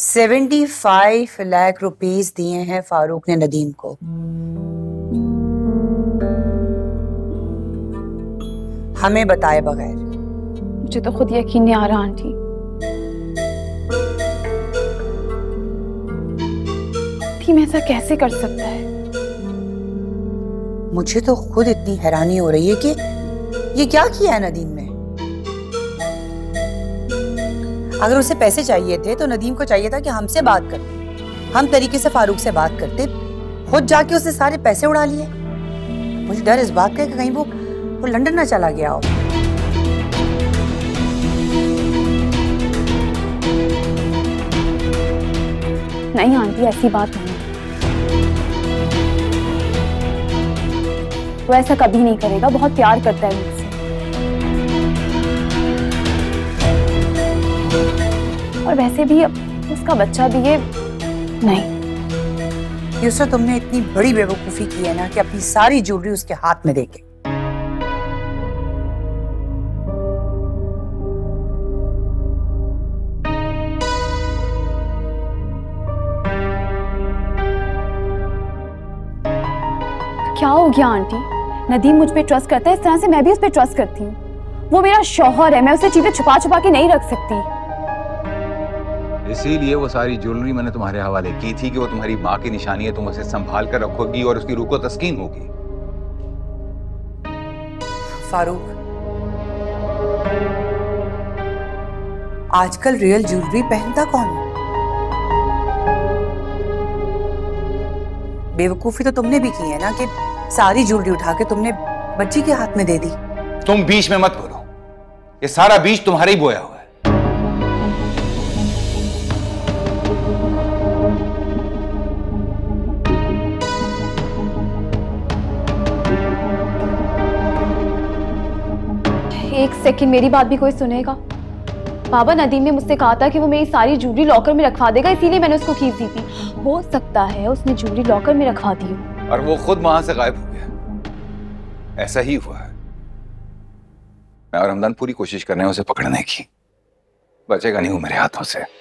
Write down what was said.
75 lakh rupees दिए हैं फारूक ने नदीम को। हमें बताए बगैर। मुझे तो खुद यकीन नहीं आ रहा आंटी। थीम ऐसा कैसे कर सकता है? मुझे तो खुद इतनी हैरानी हो रही है कि ये क्या किया है नदीम ने। अगर उसे पैसे चाहिए थे तो नदीम को चाहिए था कि हमसे बात करते, हम तरीके से फारूक से बात करते, खुद जाके उसने सारे पैसे उड़ा लिए। मुझे डर इस बात का कि कहीं वो लंदन ना चला गया हो। नहीं आंटी, ऐसी बात नहीं। वो ऐसा कभी नहीं करेगा, बहुत प्यार करता है मुझसे। और वैसे भी अब उसका बच्चा भी है। नहीं यूसरा, तुमने इतनी बड़ी बेवकूफी की है ना कि अपनी सारी ज्वेलरी उसके हाथ में देके। क्या हो गया आंटी? नदीम मुझ पे ट्रस्ट करता है, इस तरह से मैं भी उस पे ट्रस्ट करती हूँ। वो मेरा शौहर है, मैं उसे चीजें छुपा छुपा के नहीं रख सकती। इसीलिए वो सारी ज्वेलरी मैंने तुम्हारे हवाले की थी कि वो तुम्हारी माँ की निशानी है, तुम उसे संभाल कर रखोगी और उसकी रूह को तस्कीन होगी। फारूक, आजकल रियल ज्वेलरी पहनता कौन है? बेवकूफी तो तुमने भी की है ना कि सारी ज्वेलरी उठा के तुमने बच्ची के हाथ में दे दी। तुम बीच में मत बोलो, ये सारा बीज तुम्हारे ही बोया हुआ है। एक सेकंड, मेरी बात भी कोई सुनेगा? बाबा, नदीम ने मुझसे कहा था कि वो मेरी सारी ज्वेलरी लॉकर में रखवा देगा, इसीलिए मैंने उसको कीज दी थी। हो सकता है उसने ज्वेलरी लॉकर में रखवा दी हो और वो खुद वहां से गायब हो गया। ऐसा ही हुआ है। मैं और हमदान पूरी कोशिश कर रहे हैं उसे पकड़ने की। बचेगा नहीं वो मेरे हाथों से।